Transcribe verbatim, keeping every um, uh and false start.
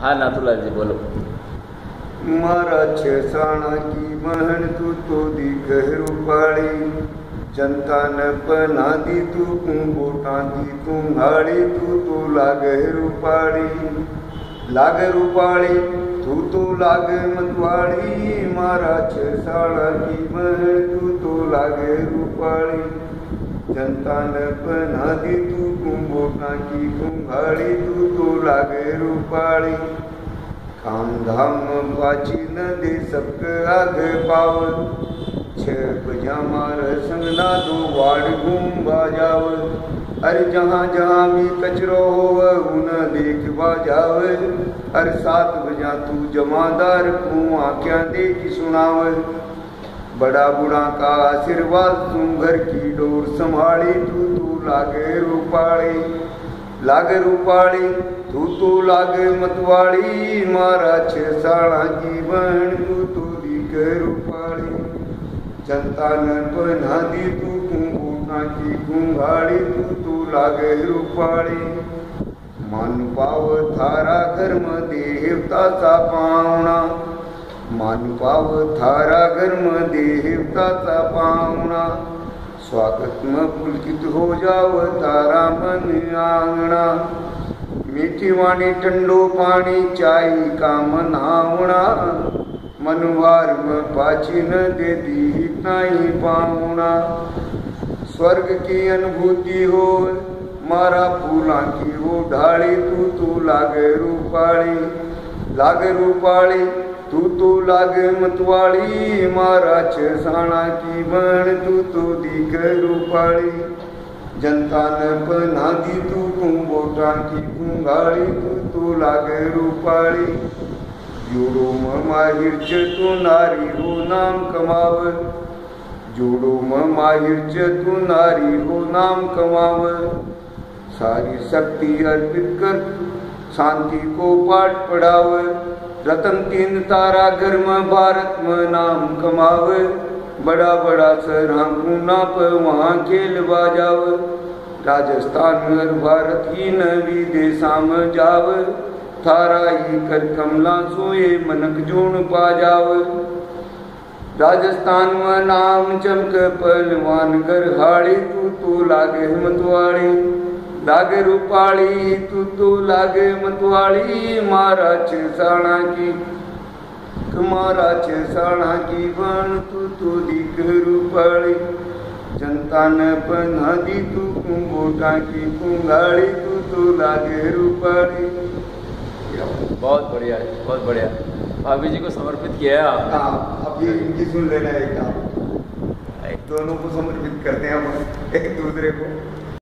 हाँ नाथूलाल जी बोलो। मारा छेसाणा की बहन तू तो दिख रूपाड़ी, जनता न पना दी तू बोटा दी तू घाड़ी, तू तो लाग रूपाड़ी लाग रूपाड़ी तू तो लाग मतवाड़ी। मारा छेसाणा की बहन तू तो लाग रूपाड़ी, जनता न पना दी तू बोटा की तू घाड़ी, तू तो लाग रूपाड़ी। काम धाम पाची न दे सबके आगे पाव, छह पजामार संग ना दो वाड़ घूम बाजाव। अरे जहाँ जहाँ भी कचरो हो उन देख बाजाव, अरे सात बजा तू जमादार को आख्या देख सुनाव। बड़ा बूढ़ा का आशीर्वाद तुम घर की डोर संभाली, तू तू लागे रूपाड़ी लागे रूपाड़ी तू तो लागे मतवाड़ी। मारा छेसाणा की बहन तू तो दिख रूपाड़ी, जनता न पना दी तू बोटा की घूंघाड़ी, तू तो लागे रूपाड़ी। मन पाव थारा घर में देवता सा पावना, मन पाव थारा घर में देवता सा पावना। स्वागत में पुलकित हो जाव तारा मन आंगना, मीठी वाणी ठंडो पानी चाय का मनावना। मनवार में पाची न दे दी नाई पावना, स्वर्ग की अनुभूति हो मारा फूला की वो ढाली, तू तो लागे रूपाड़ी लागे रूपाड़ी तू तो लागे मतवाड़ी। मारा छेसाणा की बहन तू तो दिख रूपाड़ी, जनता न पना दी तू बोटा की घूंघाड़ी, तू तो लागे रूपाड़ी। जोड़ो में माहिर तू नारी हो नाम कमाव, जोड़ो में माहिर तू नारी हो नाम कमाव। सारी शक्ति अर्पित कर शांति को पाठ पढ़ाव, रतन तीन तारा घर में भारत में नाम कमाव। बड़ा बड़ा सरहा पूना पर वहाँ खेल बाजाव, राजस्थान और भारत ही न विदेशा में जाव। थारा ही कर कमला सोए मनक जोन पा जाव, राजस्थान में नाम चमक पहलवान कर हाड़ी, तू तो लागे मतवाड़ी लागे रूपाड़ी, तू तो लागे मतवाड़ी। मारा छेसाणा की मारा छेसाणा की बहन तू तो दिख रूपाड़ी, जनता न पना दी तू बोटा की घूंघाड़ी, तू तो लागे रूपाड़ी। बहुत बढ़िया बहुत बढ़िया। भाभी जी को समर्पित किया है आपने। हाँ, अब ये इनकी सुन लेना एक आप, दोनों को समर्पित करते हैं हम एक दूसरे को।